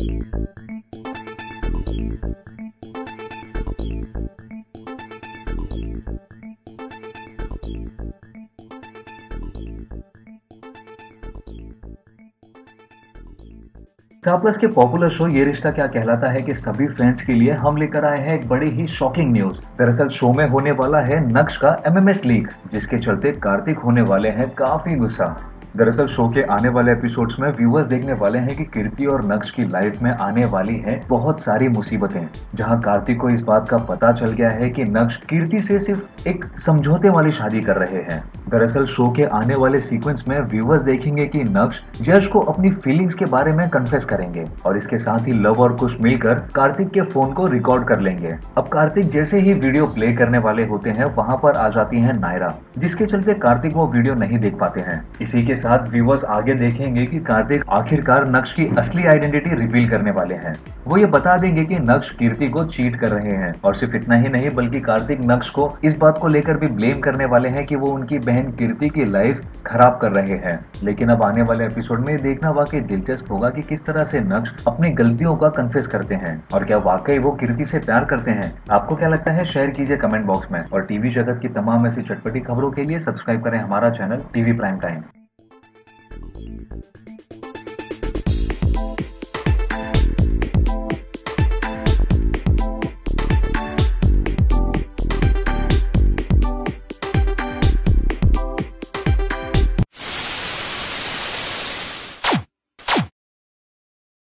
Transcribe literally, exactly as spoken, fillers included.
Star Plus के popular show Yeh Rishta क्या कहलाता है कि सभी फैंस के लिए हम लेकर आए हैं एक बड़ी ही शॉकिंग न्यूज। दरअसल शो में होने वाला है नक्श का एमएमएस लीक, जिसके चलते कार्तिक होने वाले हैं काफी गुस्सा। दरअसल शो के आने वाले एपिसोड्स में व्यूअर्स देखने वाले हैं कि कीर्ति और नक्श की लाइफ में आने वाली है बहुत सारी मुसीबतें, जहां कार्तिक को इस बात का पता चल गया है कि नक्श कीर्ति से सिर्फ एक समझौते वाली शादी कर रहे हैं। दरअसल शो के आने वाले सीक्वेंस में व्यूअर्स देखेंगे कि नक्श यश को अपनी फीलिंग्स के बारे में कन्फेस करेंगे और इसके साथ ही लव और कुश मिलकर कार्तिक के फोन को रिकॉर्ड कर लेंगे। अब कार्तिक जैसे ही वीडियो प्ले करने वाले होते हैं, वहां पर आ जाती है नायरा, जिसके चलते कार्तिक वो वीडियो नहीं देख पाते हैं। इसी के साथ व्यूअर्स आगे देखेंगे कि कार्तिक आखिरकार नक्श की असली आइडेंटिटी रिवील करने वाले हैं। वो ये बता देंगे कि नक्श कीर्ति को चीट कर रहे हैं और सिर्फ इतना ही नहीं बल्कि कार्तिक नक्श को इस बात को लेकर भी ब्लेम करने वाले हैं कि वो उनकी बहन कीर्ति की लाइफ खराब कर रहे हैं। लेकिन अब आने वाले एपिसोड में देखना वाकई दिलचस्प होगा कि किस तरह से नक्श अपनी गलतियों का कन्फेस करते हैं और क्या वाकई वो कीर्ति से प्यार करते हैं। आपको क्या लगता है, शेयर कीजिए कमेंट बॉक्स में और टीवी जगत की तमाम ऐसी चटपटी खबरों के लिए सब्सक्राइब करें हमारा चैनल टीवी प्राइम टाइम।